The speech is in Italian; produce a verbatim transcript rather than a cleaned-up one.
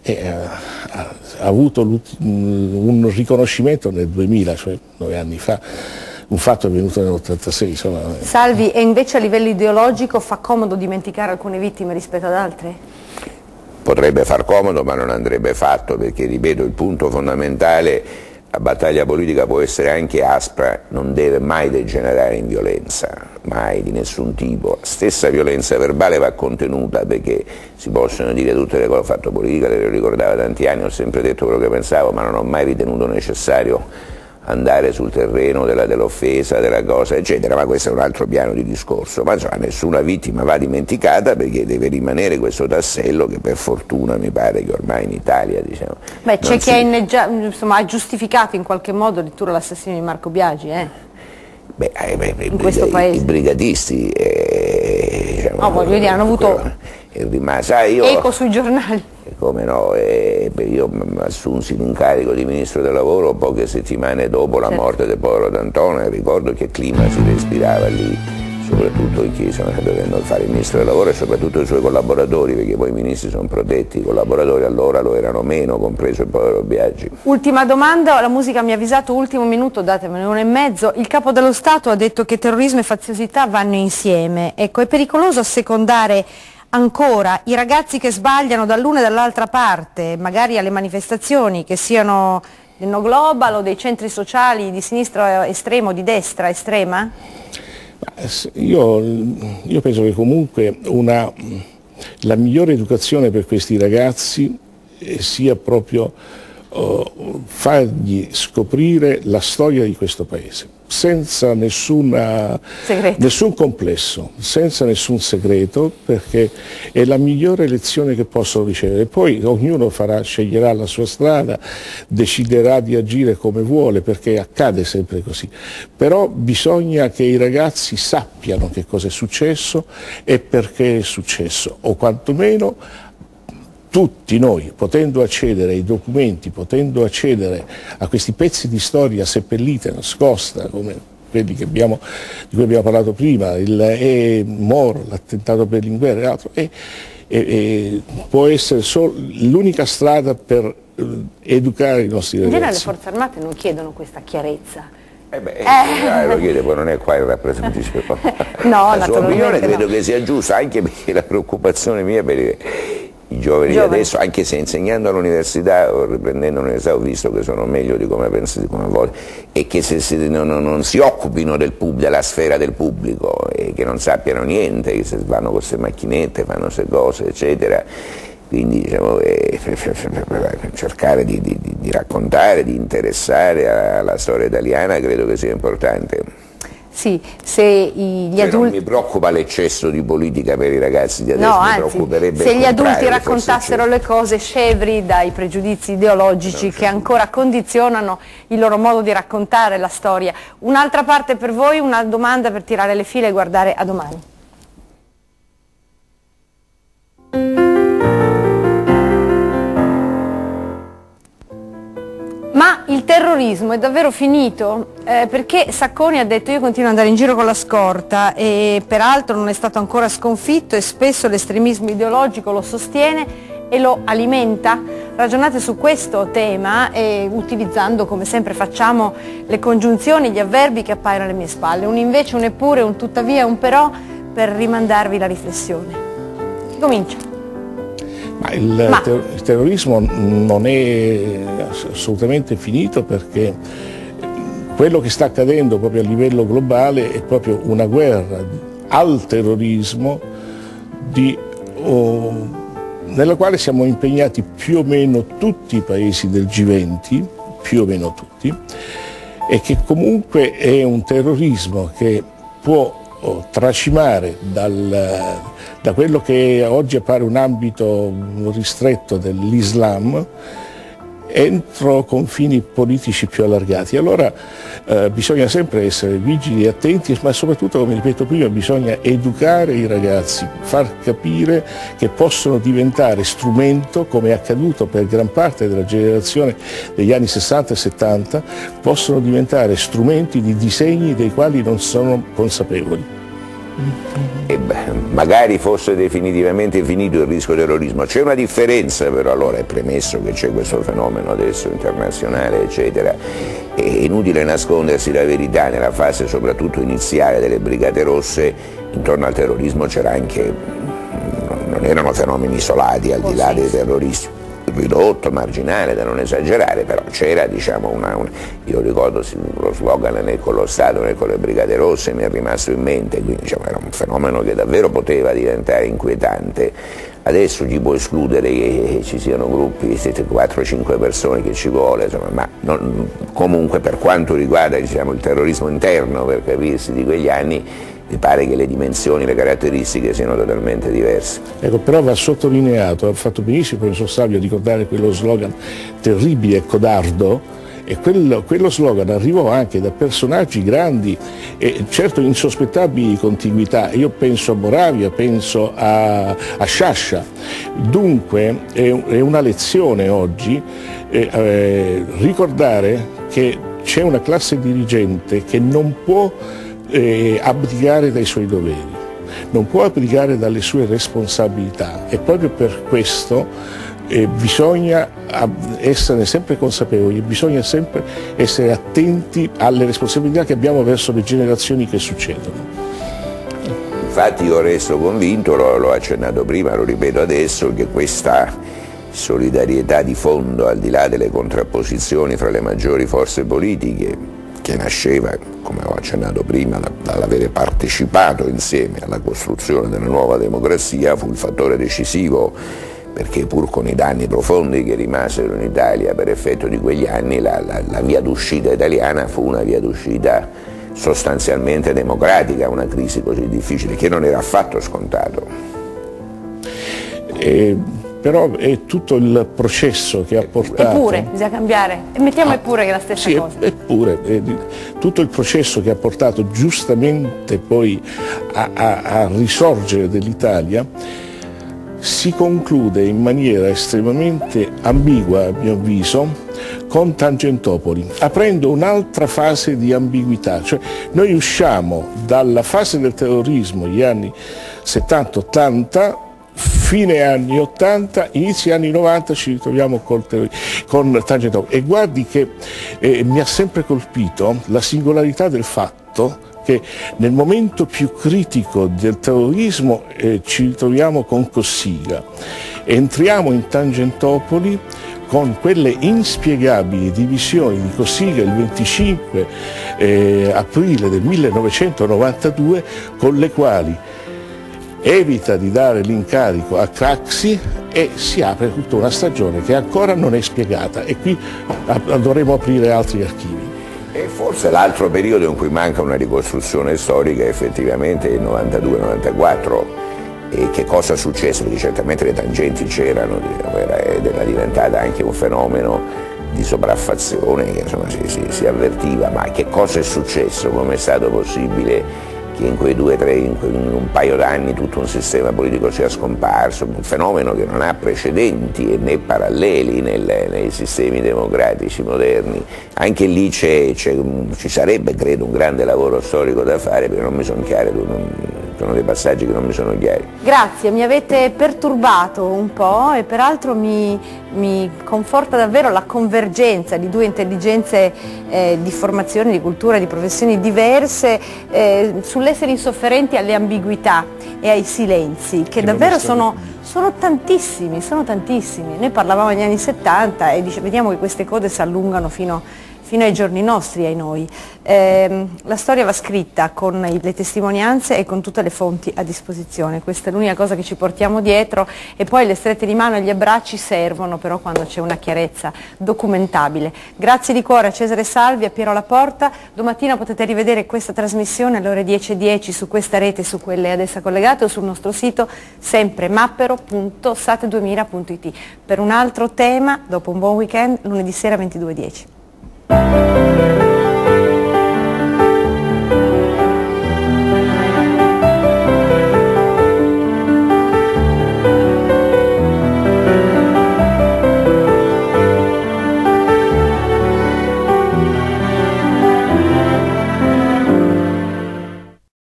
e ha, ha avuto un riconoscimento nel duemila, cioè nove anni fa, un fatto è avvenuto nell'ottantasei. Insomma. Salvi, e invece a livello ideologico fa comodo dimenticare alcune vittime rispetto ad altre? Potrebbe far comodo, ma non andrebbe fatto, perché, ripeto, il punto fondamentale: la battaglia politica può essere anche aspra, non deve mai degenerare in violenza, mai, di nessun tipo. La stessa violenza verbale va contenuta, perché si possono dire tutte le cose. Ho fatto politica, le ricordavo da tanti anni, ho sempre detto quello che pensavo, ma non ho mai ritenuto necessario andare sul terreno della, dell'offesa, della cosa, eccetera, ma questo è un altro piano di discorso. Ma insomma, nessuna vittima va dimenticata, perché deve rimanere questo tassello che per fortuna mi pare che ormai in Italia, diciamo... Beh, c'è chi si... ha, inneggia... insomma, ha giustificato in qualche modo addirittura l'assassinio di Marco Biagi, eh? Beh, eh, beh, in questo paese. I brigatisti, eh, diciamo, no, voglio dire, hanno avuto è rimasto, ah, io, eco sui giornali. Come no, eh, io mi assunsi l'incarico di ministro del lavoro poche settimane dopo la certo. morte del povero D'Antona, e ricordo che clima si respirava lì, soprattutto in chi sono dovendo fare il ministro del lavoro, e soprattutto i suoi collaboratori, perché poi i ministri sono protetti, i collaboratori allora lo erano meno, compreso il povero Biagi. Ultima domanda, la musica mi ha avvisato, ultimo minuto, datemene uno e mezzo. Il capo dello Stato ha detto che terrorismo e faziosità vanno insieme. Ecco, è pericoloso assecondare ancora i ragazzi che sbagliano dall'una e dall'altra parte, magari alle manifestazioni, che siano del No Global o dei centri sociali di sinistra estrema o di destra estrema? Io, io penso che comunque una, la migliore educazione per questi ragazzi sia proprio uh, fargli scoprire la storia di questo paese, senza nessuna, nessun complesso, senza nessun segreto, perché è la migliore lezione che possono ricevere. Poi ognuno farà, sceglierà la sua strada, deciderà di agire come vuole, perché accade sempre così. Però bisogna che i ragazzi sappiano che cosa è successo e perché è successo, o quantomeno tutti noi, potendo accedere ai documenti, potendo accedere a questi pezzi di storia seppellita, nascosta, come quelli che abbiamo, di cui abbiamo parlato prima, il e Moro, l'attentato per Berlinguer e altro, e, e, e può essere l'unica strada per educare i nostri ragazzi. In genere le forze armate non chiedono questa chiarezza. Eh beh, eh. lo chiede, poi non è qua il rappresentante. No, la sua opinione credo no. che sia giusta, anche perché la preoccupazione mia per i giovani, giovani adesso, anche se insegnando all'università o riprendendo l'università ho visto che sono meglio di come penso, di come voglio, e che se si, non, non si occupino del pub, della sfera del pubblico, e che non sappiano niente, che se vanno con queste macchinette, fanno queste cose, eccetera. Quindi diciamo, eh, cercare di, di, di raccontare, di interessare alla storia italiana credo che sia importante. Sì, se gli cioè, adulti... Non mi preoccupa l'eccesso di politica per i ragazzi di adesso, no, mi anzi, preoccuperebbe se gli adulti forse raccontassero le cose scevri dai pregiudizi ideologici che ancora condizionano il loro modo di raccontare la storia. Un'altra parte per voi, una domanda per tirare le file e guardare a domani. Ma il terrorismo è davvero finito? Eh, perché Sacconi ha detto io continuo ad andare in giro con la scorta, e peraltro non è stato ancora sconfitto, e spesso l'estremismo ideologico lo sostiene e lo alimenta. Ragionate su questo tema, e utilizzando come sempre facciamo le congiunzioni, gli avverbi che appaiono alle mie spalle, un invece, un eppure, un tuttavia, un però, per rimandarvi la riflessione. Comincia. Ma il, Ma. Ter il terrorismo non è assolutamente finito, perché quello che sta accadendo proprio a livello globale è proprio una guerra al terrorismo di, oh, nella quale siamo impegnati più o meno tutti i paesi del G venti, più o meno tutti, e che comunque è un terrorismo che può oh, tracimare dal, da quello che oggi appare un ambito ristretto dell'Islam entro confini politici più allargati. Allora eh, bisogna sempre essere vigili e attenti, ma soprattutto, come ripeto prima, bisogna educare i ragazzi, far capire che possono diventare strumento, come è accaduto per gran parte della generazione degli anni sessanta e settanta, possono diventare strumenti di disegni dei quali non sono consapevoli. e beh, magari fosse definitivamente finito il rischio terrorismo. C'è una differenza però, allora è premesso che c'è questo fenomeno adesso internazionale eccetera, è inutile nascondersi la verità, nella fase soprattutto iniziale delle Brigate Rosse intorno al terrorismo c'era anche, non erano fenomeni isolati al di là dei terroristi, ridotto, marginale, da non esagerare, però c'era, diciamo, una, una, io ricordo lo slogan né con lo Stato né con le Brigate Rosse, mi è rimasto in mente, quindi diciamo, era un fenomeno che davvero poteva diventare inquietante. Adesso ci può escludere che ci siano gruppi, quattro cinque persone che ci vuole, insomma, ma non, comunque per quanto riguarda, diciamo, il terrorismo interno, per capirsi, di quegli anni, mi pare che le dimensioni, le caratteristiche siano totalmente diverse. Ecco, però va sottolineato, ha fatto benissimo il professor Salvi a ricordare quello slogan terribile e codardo, e quello, quello slogan arrivò anche da personaggi grandi e certo insospettabili di contiguità. Io penso a Moravia, penso a, a Sciascia. Dunque è, è una lezione oggi eh, eh, ricordare che c'è una classe dirigente che non può eh, abdicare dai suoi doveri, non può abdicare dalle sue responsabilità, e proprio per questo E bisogna essere sempre consapevoli, bisogna sempre essere attenti alle responsabilità che abbiamo verso le generazioni che succedono. Infatti io resto convinto, l'ho accennato prima, lo ripeto adesso, che questa solidarietà di fondo, al di là delle contrapposizioni fra le maggiori forze politiche, che nasceva, come ho accennato prima, dall'avere partecipato insieme alla costruzione della nuova democrazia, fu il fattore decisivo, perché pur con i danni profondi che rimasero in Italia per effetto di quegli anni, la, la, la via d'uscita italiana fu una via d'uscita sostanzialmente democratica, una crisi così difficile, che non era affatto scontato. E, però è tutto il processo che ha portato... Eppure, bisogna cambiare, e mettiamo ah, eppure che è la stessa sì, cosa. Eppure, è, tutto il processo che ha portato giustamente poi a, a, a risorgere dell'Italia si conclude in maniera estremamente ambigua, a mio avviso, con Tangentopoli, aprendo un'altra fase di ambiguità. Cioè, noi usciamo dalla fase del terrorismo, gli anni settanta ottanta, fine anni ottanta, inizi anni novanta ci ritroviamo col con Tangentopoli. E guardi che eh, mi ha sempre colpito la singolarità del fatto che nel momento più critico del terrorismo eh, ci ritroviamo con Cossiga, entriamo in Tangentopoli con quelle inspiegabili divisioni di Cossiga il venticinque eh, aprile del millenovecentonovantadue, con le quali evita di dare l'incarico a Craxi e si apre tutta una stagione che ancora non è spiegata, e qui dovremo aprire altri archivi. E forse l'altro periodo in cui manca una ricostruzione storica effettivamente è il novantadue novantaquattro. E che cosa successe? Perché certamente le tangenti c'erano, ed era diventata anche un fenomeno di sopraffazione che insomma si, si, si avvertiva, ma che cosa è successo? Come è stato possibile che in quei due, tre, in, in un paio d'anni tutto un sistema politico sia scomparso, un fenomeno che non ha precedenti e né paralleli nel, nei sistemi democratici moderni. Anche lì c'è, c'è, ci sarebbe, credo, un grande lavoro storico da fare, perché non mi sono chiari, non, sono dei passaggi che non mi sono chiari. Grazie, mi avete perturbato un po' e peraltro mi, mi conforta davvero la convergenza di due intelligenze eh, di formazione, di cultura, di professioni diverse eh, sull'essere insofferenti alle ambiguità e ai silenzi, che, che davvero sono, sono tantissimi, sono tantissimi. Noi parlavamo negli anni settanta e dice, vediamo che queste code si allungano fino, fino ai giorni nostri, ai noi. Eh, la storia va scritta con le testimonianze e con tutte le fonti a disposizione, questa è l'unica cosa che ci portiamo dietro, e poi le strette di mano e gli abbracci servono però quando c'è una chiarezza documentabile. Grazie di cuore a Cesare Salvi, a Piero Laporta. Domattina potete rivedere questa trasmissione alle ore dieci e dieci su questa rete e su quelle ad essa collegate, o sul nostro sito sempre mappero punto sat duemila punto it, per un altro tema dopo un buon weekend lunedì sera ventidue e dieci.